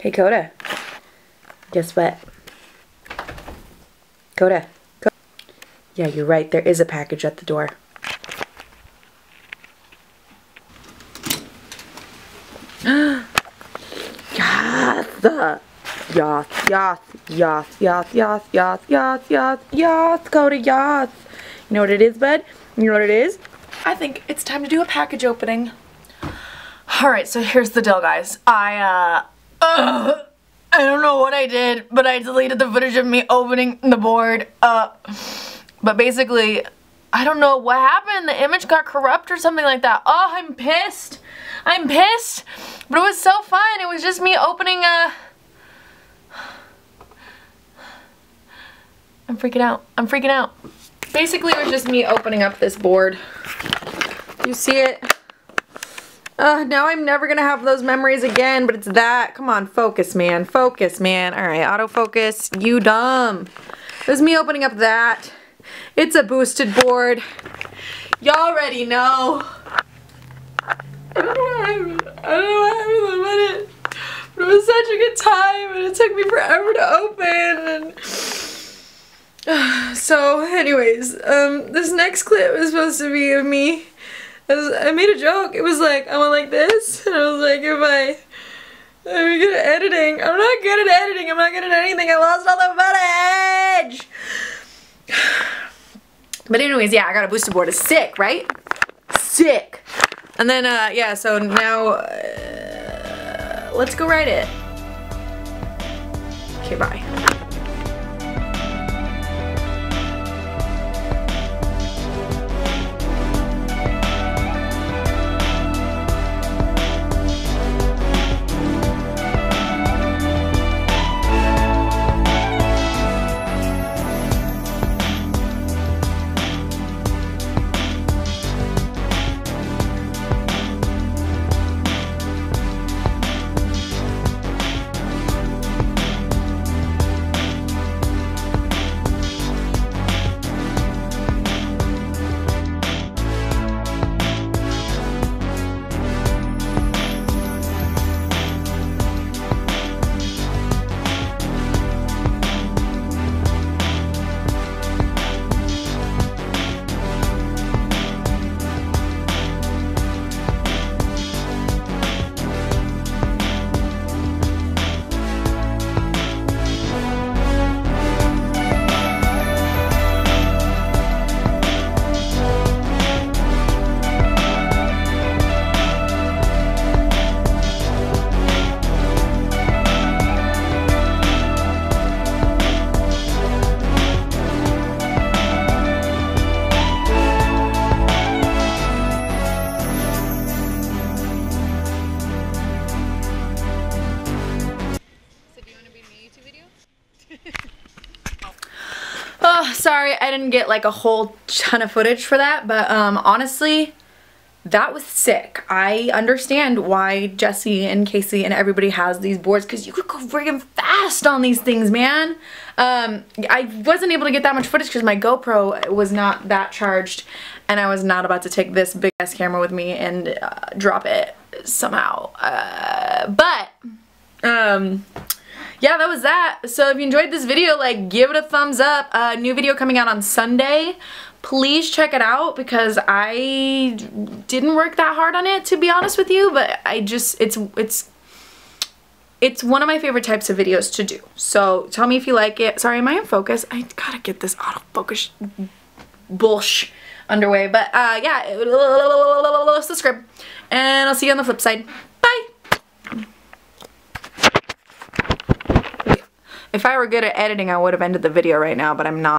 Hey, Coda. Guess what? Coda. Yeah, you're right. There is a package at the door. Yes! Yes, yes, yes, yes, yes, yes, yes, yes, yes, Coda, yes. You know what it is, bud? You know what it is? I think it's time to do a package opening. Alright, so here's the deal, guys. I don't know what I did, but I deleted the footage of me opening the board. But basically, I don't know what happened. The image got corrupt or something like that. Oh, I'm pissed. I'm pissed. But it was so fun. It was just me opening I'm freaking out. I'm freaking out. Basically, it was just me opening up this board. You see it? Now I'm never gonna have those memories again, but it's that. Come on, focus, man. Focus, man. Alright, autofocus. You dumb. It was me opening up that. It's a boosted board. Y'all already know. I don't know what happened. But it was such a good time, and it took me forever to open. And so, anyways, this next clip is supposed to be of me. I made a joke. It was like, I went like this, and I was like, I'm good at editing. I'm not good at editing. I'm not good at anything. I lost all the footage. But anyways, yeah, I got a boosted board. It's sick, right? Sick. And then, yeah, so now, let's go write it. Okay, bye. Oh, sorry, I didn't get like a whole ton of footage for that, but honestly, that was sick. I understand why Jesse and Casey and everybody has these boards, because you could go friggin' fast on these things, man. I wasn't able to get that much footage because my GoPro was not that charged, and I was not about to take this big ass camera with me and drop it somehow. Yeah, that was that. So if you enjoyed this video, like, give it a thumbs up. New video coming out on Sunday. Please check it out because I didn't work that hard on it, to be honest with you, but I just, it's one of my favorite types of videos to do. So tell me if you like it. Sorry, am I in focus? I gotta get this autofocus bullsh underway. But yeah, subscribe, and I'll see you on the flip side. Bye! If I were good at editing, I would have ended the video right now, but I'm not.